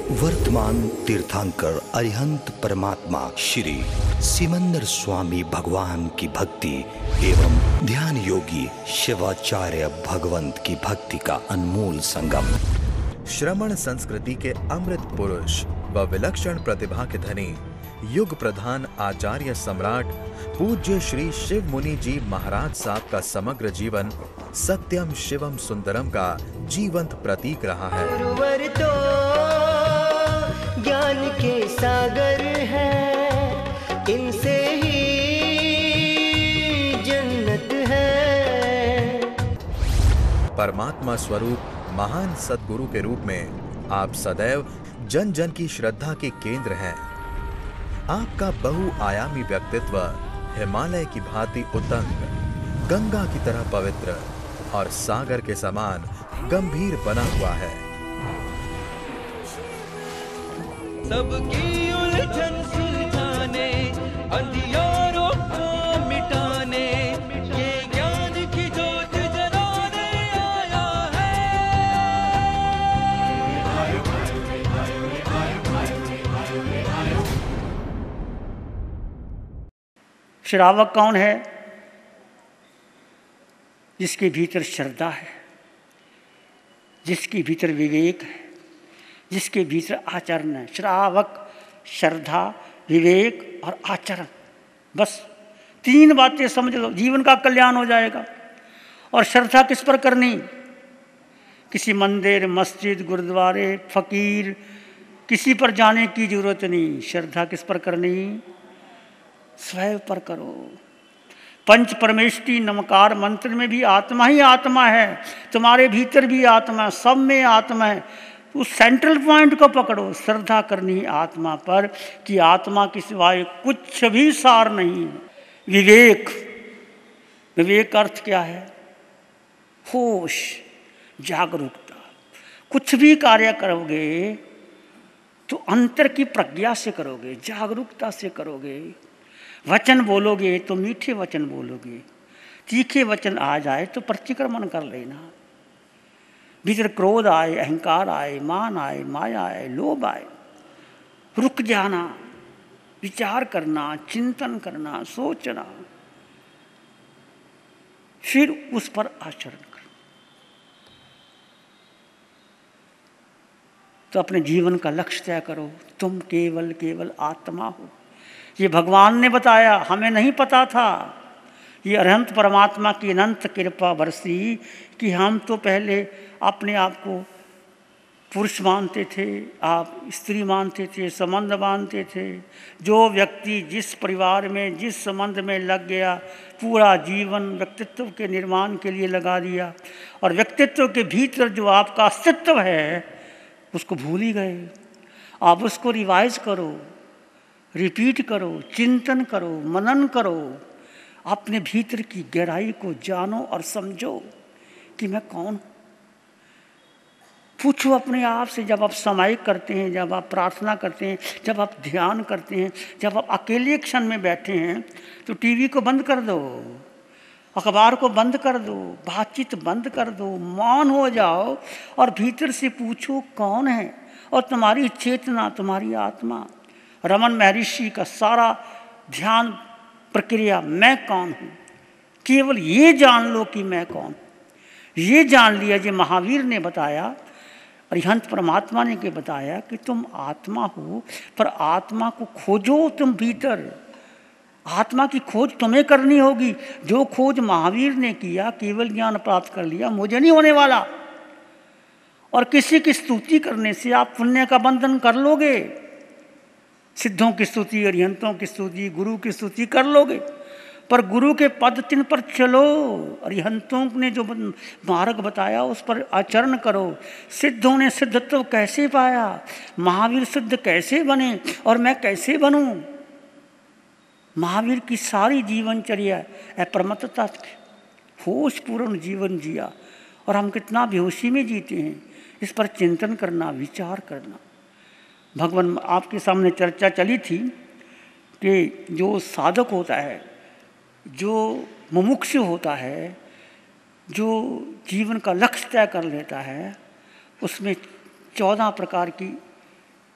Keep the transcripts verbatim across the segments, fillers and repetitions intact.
वर्तमान तीर्थंकर अरिहंत परमात्मा श्री सिमंदर स्वामी भगवान की भक्ति एवं ध्यान योगी शिवाचार्य भगवंत की भक्ति का अनमोल संगम। श्रमण संस्कृति के अमृत पुरुष व विलक्षण प्रतिभा के धनी युग प्रधान आचार्य सम्राट पूज्य श्री शिव मुनि जी महाराज साहब का समग्र जीवन सत्यम शिवम सुंदरम का जीवंत प्रतीक रहा है। गुरुवर तो ज्ञान के सागर है, इनसे ही जन्नत है। परमात्मा स्वरूप महान सद्गुरु के रूप में आप सदैव जन जन की श्रद्धा के केंद्र हैं। आपका बहुआयामी व्यक्तित्व हिमालय की भांति उतंग, गंगा की तरह पवित्र और सागर के समान गंभीर बना हुआ है। सबकी उलझन सुलझाने, अंधियारों को मिटाने, ये ज्ञान की जोत जलाने आया है। श्रावक कौन है? जिसके भीतर श्रद्धा है, जिसके भीतर विवेक है, जिसके भीतर आचरण है। श्रावक, श्रद्धा, विवेक और आचरण, बस तीन बातें समझ लो, जीवन का कल्याण हो जाएगा। और श्रद्धा किस पर करनी? किसी मंदिर, मस्जिद, गुरुद्वारे, फकीर, किसी पर जाने की जरूरत नहीं। श्रद्धा किस पर करनी? स्वयं पर करो। पंच परमेष्टि नमकार मंत्र में भी आत्मा ही आत्मा है, तुम्हारे भीतर भी आत्मा, सब में आत्मा है। उस सेंट्रल पॉइंट को पकड़ो। श्रद्धा करनी आत्मा पर कि आत्मा के सिवाय कुछ भी सार नहीं है। विवेक, विवेक अर्थ क्या है? होश, जागरूकता। कुछ भी कार्य करोगे तो अंतर की प्रज्ञा से करोगे, जागरूकता से करोगे। वचन बोलोगे तो मीठे वचन बोलोगे। तीखे वचन आ जाए तो प्रतिक्रमण कर लेना। भीतर क्रोध आए, अहंकार आए, मान आए, माया आए, लोभ आए, रुक जाना, विचार करना, चिंतन करना, सोचना, फिर उस पर आचरण करना। तो अपने जीवन का लक्ष्य तय करो। तुम केवल केवल आत्मा हो। ये भगवान ने बताया, हमें नहीं पता था। ये अरहंत परमात्मा की अनंत कृपा बरसी कि हम तो पहले अपने आप को पुरुष मानते थे, आप स्त्री मानते थे, संबंध मानते थे। जो व्यक्ति जिस परिवार में, जिस संबंध में लग गया, पूरा जीवन व्यक्तित्व के निर्माण के लिए लगा दिया। और व्यक्तित्व के भीतर जो आपका अस्तित्व है उसको भूल ही गए। आप उसको रिवाइज करो, रिपीट करो, चिंतन करो, मनन करो। अपने भीतर की गहराई को जानो और समझो कि मैं कौन हूँ। पूछो अपने आप से। जब आप समायिक करते हैं, जब आप प्रार्थना करते हैं, जब आप ध्यान करते हैं, जब आप अकेले क्षण में बैठे हैं, तो टीवी को बंद कर दो, अखबार को बंद कर दो, बातचीत बंद कर दो, मौन हो जाओ और भीतर से पूछो कौन है। और तुम्हारी चेतना, तुम्हारी आत्मा, रमन महर्षि का सारा ध्यान प्रक्रिया, मैं कौन हूँ, केवल ये जान लो कि मैं कौन हूँ। ये जान लिया। जो महावीर ने बताया, अरिहंत परमात्मा ने के बताया कि तुम आत्मा हो, पर आत्मा को खोजो तुम भीतर। आत्मा की खोज तुम्हें करनी होगी। जो खोज महावीर ने किया, केवल ज्ञान प्राप्त कर लिया, मुझे नहीं होने वाला। और किसी की स्तुति करने से आप पुण्य का बंधन कर लोगे। सिद्धों की स्तुति, अरिहंतों की स्तुति, गुरु की स्तुति कर लोगे, पर गुरु के पद चिन्ह पर चलो। अरिहंतों ने जो मार्ग बताया उस पर आचरण करो। सिद्धों ने सिद्धत्व कैसे पाया, महावीर सिद्ध कैसे बने और मैं कैसे बनूं। महावीर की सारी जीवनचर्या अप्रमत्तता, होशपूर्ण जीवन जिया। और हम कितना बेहोशी में जीते हैं, इस पर चिंतन करना, विचार करना। भगवान आपके सामने चर्चा चली थी कि जो साधक होता है, जो मुमुक्षु होता है, जो जीवन का लक्ष्य तय कर लेता है, उसमें चौदह प्रकार की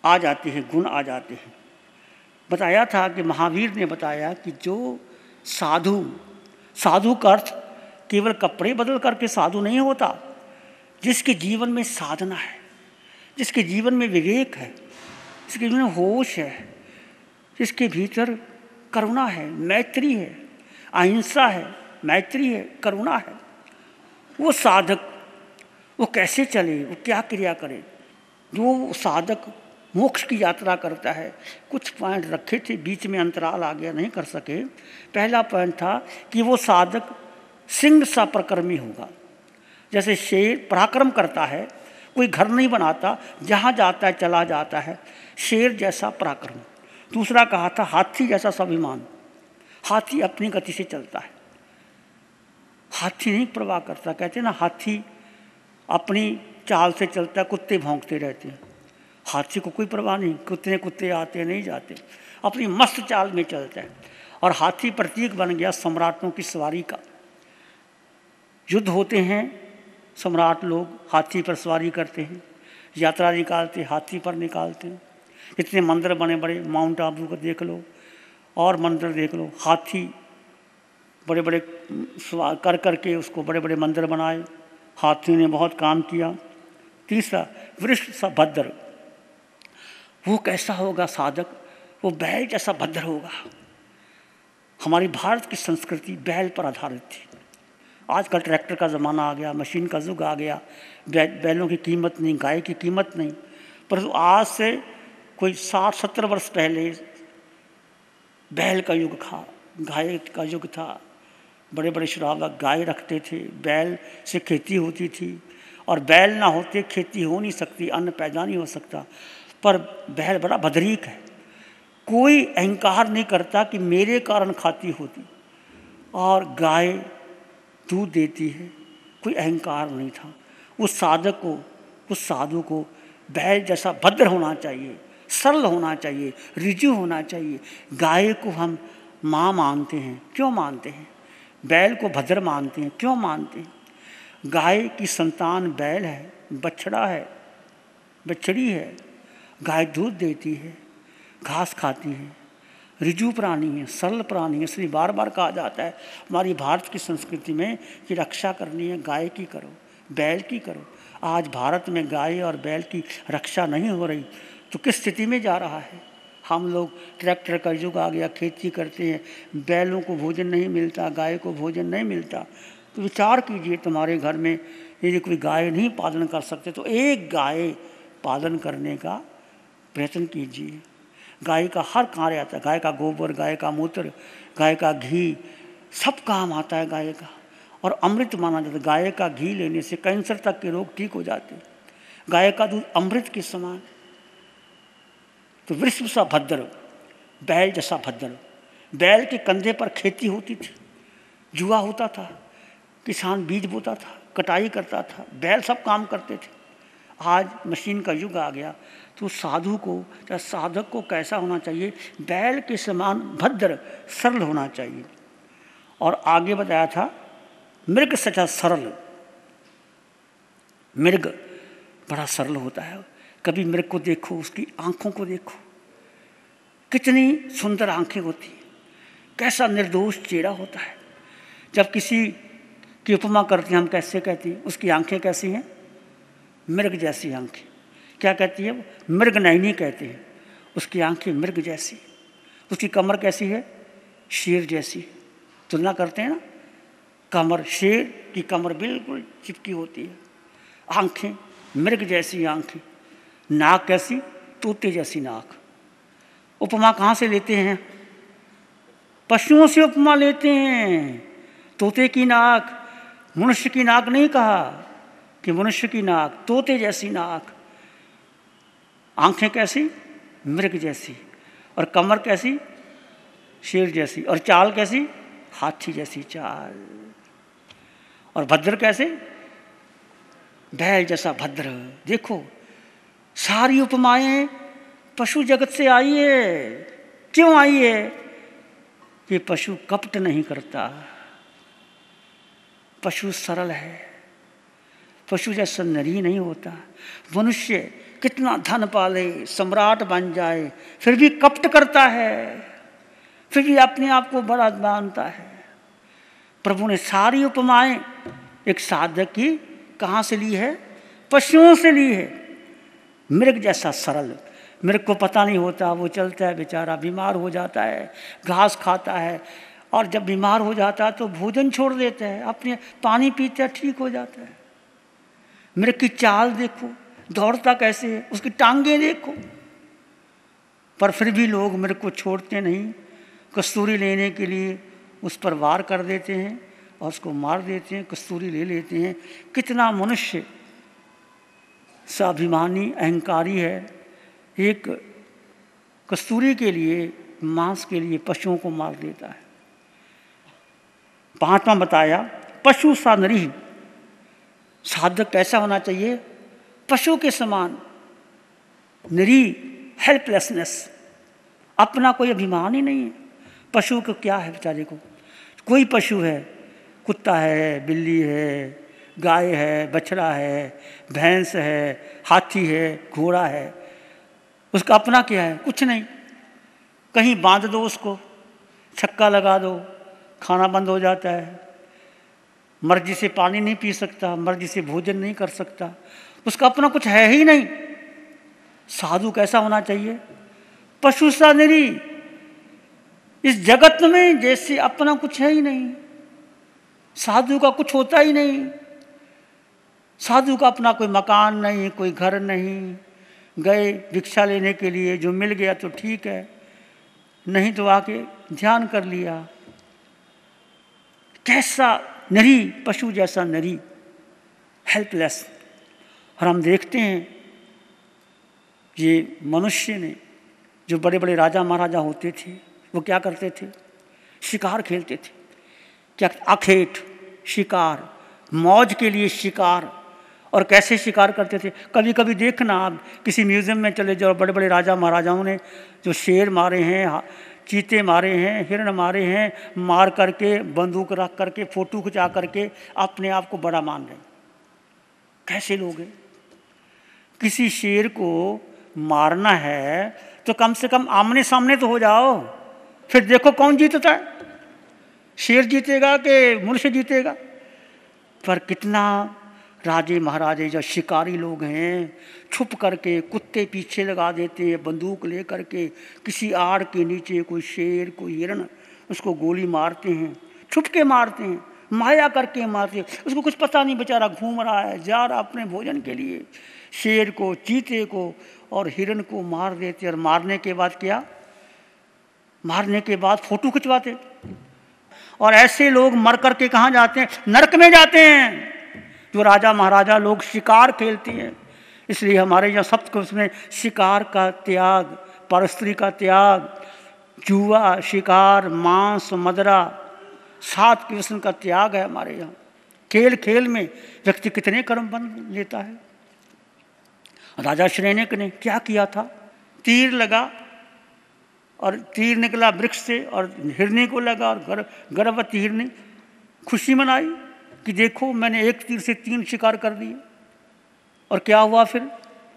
आ जाते हैं, गुण आ जाते हैं। बताया था कि महावीर ने बताया कि जो साधु, साधु का अर्थ केवल कपड़े बदल करके साधु नहीं होता। जिसके जीवन में साधना है, जिसके जीवन में विवेक है, जिसके जीवन में होश है, जिसके भीतर करुणा है, मैत्री है, अहिंसा है, मैत्री है, करुणा है, वो साधक वो कैसे चले, वो क्या क्रिया करे। जो साधक मोक्ष की यात्रा करता है, कुछ पॉइंट रखे थे, बीच में अंतराल आ गया, नहीं कर सके। पहला पॉइंट था कि वो साधक सिंह सा प्रकर्मी होगा। जैसे शेर पराक्रम करता है, कोई घर नहीं बनाता, जहाँ जाता है चला जाता है, शेर जैसा पराक्रम। दूसरा कहा था हाथी जैसा स्वाभिमान, हाथी अपनी गति से चलता है, हाथी नहीं परवाह करता। कहते हैं ना, हाथी अपनी चाल से चलता है, कुत्ते भौंकते रहते हैं। हाथी को कोई परवाह नहीं, कुत्ते कुत्ते आते नहीं जाते, अपनी मस्त चाल में चलता है। और हाथी प्रतीक बन गया सम्राटों की सवारी का। युद्ध होते हैं, सम्राट लोग हाथी पर सवारी करते हैं, यात्रा निकालते हाथी पर निकालते हैं। इतने मंदिर बने बड़े, माउंट आबू को देख लो और मंदिर देख लो, हाथी बड़े बड़े सवार कर करके उसको बड़े बड़े मंदिर बनाए, हाथी ने बहुत काम किया। तीसरा वृष सा भद्र, वो कैसा होगा साधक, वो बैल जैसा भद्र होगा। हमारी भारत की संस्कृति बैल पर आधारित थी। आजकल ट्रैक्टर का ज़माना आ गया, मशीन का युग आ गया, बै, बैलों की कीमत नहीं, गाय की कीमत नहीं। परंतु आज से कोई साठ सत्तर वर्ष पहले बैल का युग था, गाय का युग था। बड़े बड़े श्रावक गाय रखते थे, बैल से खेती होती थी, और बैल ना होते खेती हो नहीं सकती, अन्न पैदा नहीं हो सकता। पर बैल बड़ा भद्रीक है, कोई अहंकार नहीं करता कि मेरे कारण खाती होती, और गाय दूध देती है, कोई अहंकार नहीं था। उस साधक को, उस साधु को बैल जैसा भद्र होना चाहिए, सरल होना चाहिए, ऋजु होना चाहिए। गाय को हम माँ मानते हैं, क्यों मानते हैं? बैल को भद्र मानते हैं, क्यों मानते हैं? गाय की संतान बैल है, बछड़ा है, बछड़ी है। गाय दूध देती है, घास खाती है, ऋजु प्राणी है, सरल प्राणी है। इसलिए बार बार कहा जाता है हमारी भारत की संस्कृति में कि रक्षा करनी है गाय की करो, बैल की करो। आज भारत में गाय और बैल की रक्षा नहीं हो रही तो किस स्थिति में जा रहा है? हम लोग ट्रैक्टर का युग आ गया, खेती करते हैं, बैलों को भोजन नहीं मिलता, गाय को भोजन नहीं मिलता। तो विचार कीजिए, तुम्हारे घर में यदि कोई गाय नहीं पालन कर सकते तो एक गाय पालन करने का प्रयत्न कीजिए। गाय का हर कार्य आता है, गाय का गोबर, गाय का मूत्र, गाय का घी, सब काम आता है गाय का। और अमृत माना जाता है, गाय का घी लेने से कैंसर तक के रोग ठीक हो जाते हैं। गाय का दूध अमृत के समान। तो वृषभ सा भद्र, बैल जैसा भद्र। बैल के कंधे पर खेती होती थी, जुआ होता था, किसान बीज बोता था, कटाई करता था, बैल सब काम करते थे। आज मशीन का युग आ गया तो साधु को या साधक को कैसा होना चाहिए? बैल के समान भद्र, सरल होना चाहिए। और आगे बताया था मृग सचा सरल। मृग बड़ा सरल होता है। कभी मृग को देखो, उसकी आंखों को देखो, कितनी सुंदर आंखें होती हैं, कैसा निर्दोष चेहरा होता है। जब किसी की उपमा करते हैं हम, कैसे कहती हैं? उसकी आंखें कैसी हैं? मृग जैसी आंखें। क्या कहती है? मृग नयनी कहते हैं, उसकी आंखें मृग जैसी। उसकी कमर कैसी है? शेर जैसी। तुलना करते हैं ना, कमर, शेर की कमर बिल्कुल चिपकी होती है, आंखें मृग जैसी आंखें। नाक कैसी? तोते जैसी नाक। उपमा कहाँ से लेते हैं? पशुओं से उपमा लेते हैं। तोते की नाक, मनुष्य की नाक नहीं कहा कि मनुष्य की नाक, तोते जैसी नाक। आंखें कैसी? मृग जैसी। और कमर कैसी? शेर जैसी। और चाल कैसी? हाथी जैसी चाल। और भद्र कैसे? बैल जैसा भद्र। देखो, सारी उपमाएं पशु जगत से आई है। क्यों आई है? कि पशु कपट नहीं करता, पशु सरल है, पशु जैसा नरी नहीं होता। मनुष्य कितना धन पाले, सम्राट बन जाए, फिर भी कपट करता है, फिर भी अपने आप को बड़ा मानता है। प्रभु ने सारी उपमाएं एक साधक की कहाँ से ली है? पशुओं से ली है। मृग जैसा सरल, मृग को पता नहीं होता, वो चलता है बेचारा, बीमार हो जाता है, घास खाता है, और जब बीमार हो जाता है तो भोजन छोड़ देता है, अपने पानी पीता है, ठीक हो जाता है। मृग की चाल देखो, दौड़ता कैसे है, उसकी टांगें देखो। पर फिर भी लोग मृग को छोड़ते नहीं, कस्तूरी लेने के लिए उस पर वार कर देते हैं और उसको मार देते हैं, कस्तूरी ले लेते हैं। कितना मनुष्य स्वाभिमानी अहंकारी है, एक कस्तूरी के लिए, मांस के लिए पशुओं को मार देता है। पांचवा बताया पशु सा नरी, साधक कैसा होना चाहिए? पशु के समान नरी, हेल्पलेसनेस, अपना कोई अभिमान ही नहीं है। पशु को क्या है बेचारे को? कोई पशु है, कुत्ता है, बिल्ली है, गाय है, बछड़ा है, भैंस है, हाथी है, घोड़ा है, उसका अपना क्या है? कुछ नहीं। कहीं बांध दो उसको, छक्का लगा दो, खाना बंद हो जाता है, मर्जी से पानी नहीं पी सकता, मर्जी से भोजन नहीं कर सकता, उसका अपना कुछ है ही नहीं। साधु कैसा होना चाहिए? पशु सा निरी, इस जगत में जैसे अपना कुछ है ही नहीं, साधु का कुछ होता ही नहीं। साधु का अपना कोई मकान नहीं, कोई घर नहीं, गए भिक्षा लेने के लिए, जो मिल गया तो ठीक है, नहीं तो आके ध्यान कर लिया। कैसा नरी, पशु जैसा नरी, हेल्पलेस। और हम देखते हैं ये मनुष्य ने, जो बड़े बड़े राजा महाराजा होते थे, वो क्या करते थे? शिकार खेलते थे। क्या? अखेट, शिकार, मौज के लिए शिकार। और कैसे शिकार करते थे? कभी कभी देखना आप किसी म्यूज़ियम में चले जाओ, बड़े बड़े राजा महाराजाओं ने जो शेर मारे हैं, चीते मारे हैं, हिरण मारे हैं, मार करके, बंदूक रख करके, फोटो खिंचा करके अपने आप को बड़ा मान रहे हैं। कैसे लोग हैं? किसी शेर को मारना है तो कम से कम आमने सामने तो हो जाओ, फिर देखो कौन जीतता है, शेर जीतेगा कि मनुष्य जीतेगा। पर कितना राजे महाराजे जो शिकारी लोग हैं, छुप करके कुत्ते पीछे लगा देते हैं, बंदूक ले करके किसी आड़ के नीचे कोई शेर, कोई हिरण, उसको गोली मारते हैं, छुप के मारते हैं, माया करके मारते हैं। उसको कुछ पता नहीं, बेचारा घूम रहा है, जा रहा अपने भोजन के लिए। शेर को, चीते को और हिरण को मार देते, और मारने के बाद क्या? मारने के बाद फोटो खिंचवाते। और ऐसे लोग मर करके कहाँ जाते हैं? नरक में जाते हैं। जो राजा महाराजा लोग शिकार खेलते हैं, इसलिए हमारे यहाँ सब कुछ में शिकार का त्याग, परस्त्री का त्याग, जुआ, शिकार, मांस, मदरा, सात किस्म का त्याग है हमारे यहाँ। खेल खेल में व्यक्ति कितने कर्म बन लेता है। राजा श्रेणिक ने क्या किया था? तीर लगा और तीर निकला वृक्ष से और हिरनी को लगा, और गर, गर्भवती हिरनी खुशी मनाई कि देखो मैंने एक तीर से तीन शिकार कर दिए। और क्या हुआ फिर?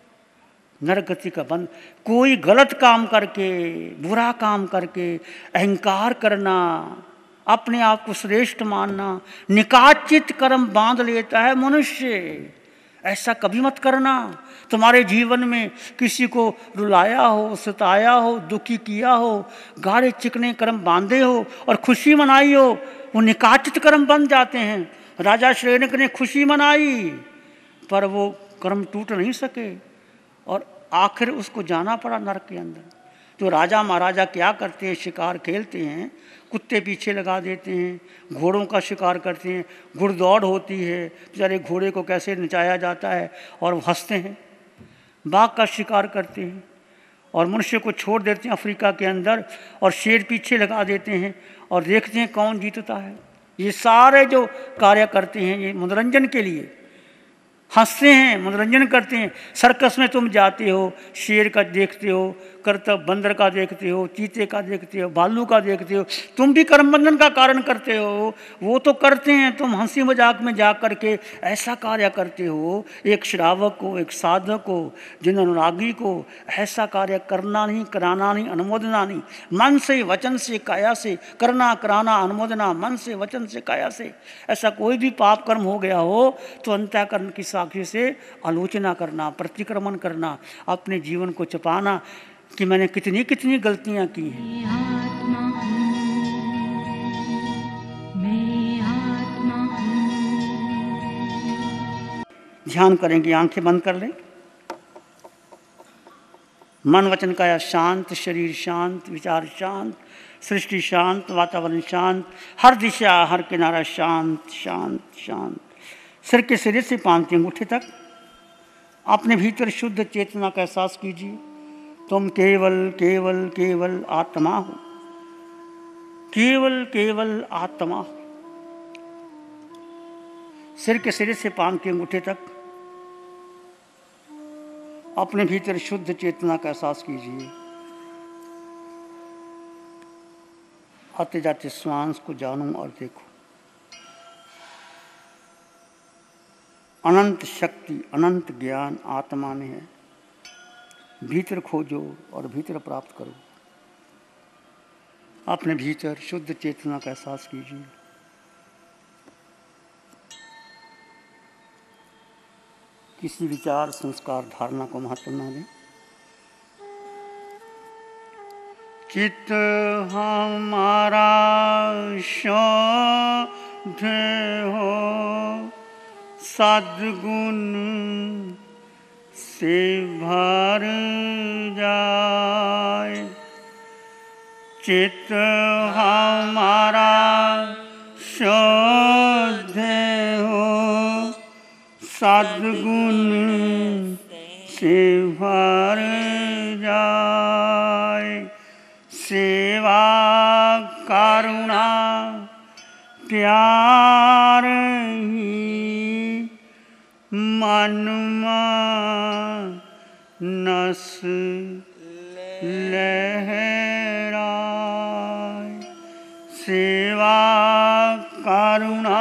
नरगति का बंध। कोई गलत काम करके, बुरा काम करके अहंकार करना, अपने आप को श्रेष्ठ मानना, निकाचित कर्म बांध लेता है मनुष्य। ऐसा कभी मत करना। तुम्हारे जीवन में किसी को रुलाया हो, सताया हो, दुखी किया हो, गाढ़े चिकने कर्म बांधे हो और खुशी मनाई हो, वो निकाचित कर्म बन जाते हैं। राजा श्रेणिक ने खुशी मनाई, पर वो कर्म टूट नहीं सके और आखिर उसको जाना पड़ा नरक के अंदर। तो राजा महाराजा क्या करते हैं? शिकार खेलते हैं, कुत्ते पीछे लगा देते हैं, घोड़ों का शिकार करते हैं, घुड़दौड़ होती है, बेचारे घोड़े को कैसे नचाया जाता है और वो हंसते हैं। बाघ का शिकार करते हैं और मनुष्य को छोड़ देते हैं अफ्रीका के अंदर, और शेर पीछे लगा देते हैं और देखते हैं कौन जीतता है। ये सारे जो कार्य करते हैं ये मनोरंजन के लिए, हंसते हैं, मनोरंजन करते हैं। सर्कस में तुम जाते हो, शेर का देखते हो, करतब बंदर का देखते हो, चीते का देखते हो, भालू का देखते हो, तुम भी कर्म बंधन का कारण करते हो। वो तो करते हैं, तुम हंसी मजाक में जा कर के ऐसा कार्य करते हो। एक श्रावक को, एक साधक को, जिन अनुरागी को ऐसा कार्य करना नहीं, कराना नहीं, अनुमोदना नहीं। मन से, वचन से, काया से करना, कराना, अनुमोदना, मन से, वचन से, काया से। ऐसा कोई भी पाप कर्म हो गया हो तो अंतःकरण की साक्षी से आलोचना करना, प्रतिक्रमण करना, अपने जीवन को छिपाना कि मैंने कितनी कितनी गलतियां की हैं। आत्मा हूँ, मैं आत्मा हूँ। ध्यान करेंगे, आंखें बंद कर लें। मन वचन काया शांत, शरीर शांत, विचार शांत, सृष्टि शांत, वातावरण शांत, हर दिशा हर किनारा शांत शांत शांत। सिर के सिरे से पांव के अंगूठे तक अपने भीतर शुद्ध चेतना का एहसास कीजिए। तुम केवल केवल केवल आत्मा हो, केवल केवल आत्मा हो। सिर के सिरे से पांव के अंगूठे तक अपने भीतर शुद्ध चेतना का एहसास कीजिए। आते जाते श्वास को जानो और देखो। अनंत शक्ति, अनंत ज्ञान आत्मा में है। भीतर खोजो और भीतर प्राप्त करो। अपने भीतर शुद्ध चेतना का एहसास कीजिए। किसी विचार, संस्कार, धारणा को महत्व न दें। चित्त हमारा शुद्ध हो, सद्गुण से भर जाए। चित्त हमारा शुद्ध हो, सद्गुण से भर जाए। सेवा, करुणा, प्यार ही मन मानस लहराए। सेवा, करुणा,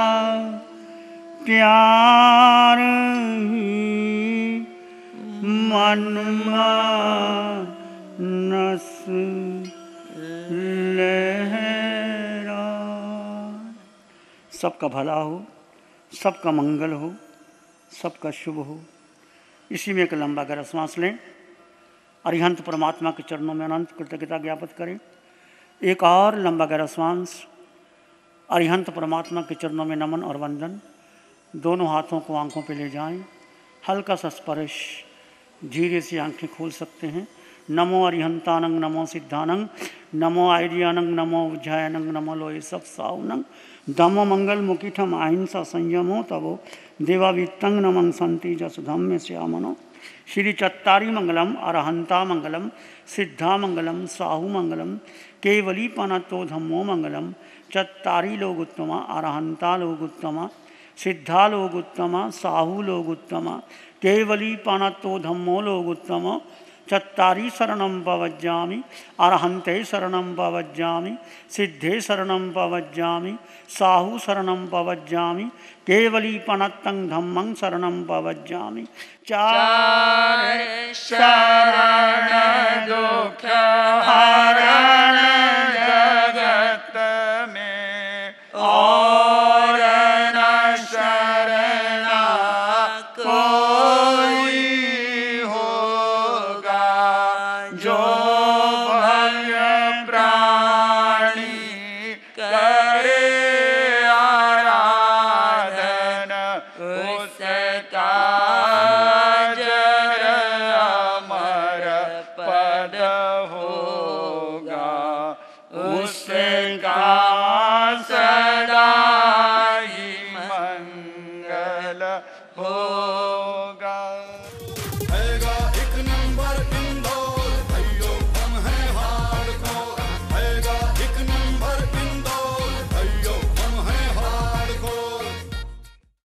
प्यार ही मन मानस लहराए। सबका भला हो, सबका मंगल हो, सबका शुभ हो। इसी में एक लंबा गहरा सांस लें। अरिहंत परमात्मा के चरणों में अनंत कृतज्ञता ज्ञापित करें। एक और लंबा गहरा सांस। अरिहंत परमात्मा के चरणों में नमन और वंदन। दोनों हाथों को आंखों पे ले जाएं। हल्का सा स्पर्श, धीरे से आंखें खोल सकते हैं। नमो अरिहंतानंग, नमो सिद्धानंग, नमो आयर्यानंग, नमो उज्जायनंग, नमो लोये सब साउनंग, धम्मो मंगल मुकीठम अहिंसा संयमो तवो देवावित्तंग नमं संति जसुधम्य श्यामनो। श्री चत्तारी मंगलम, अरहंता मंगलम, सिद्धा मंगलम, साहु मंगलम, केवली पनतो धम्मो मंगलम। चत्तारी लोग उत्तमा, अरहंता लोग उत्तमा, सिद्धा लोग उत्तमा, साहु लोग उत्तमा, केवली पनतो धम्मो लोग उत्तमा। चत्तारी शरणं पवज्जामि, अरहंते शरणं पवज्जामि, सिद्धे शरणं पवज्जामि, साहु शरणं पवज्जामि, केवली पनत्तं धम्मं शरणं पवज्जामि। चार शरण दुख हरण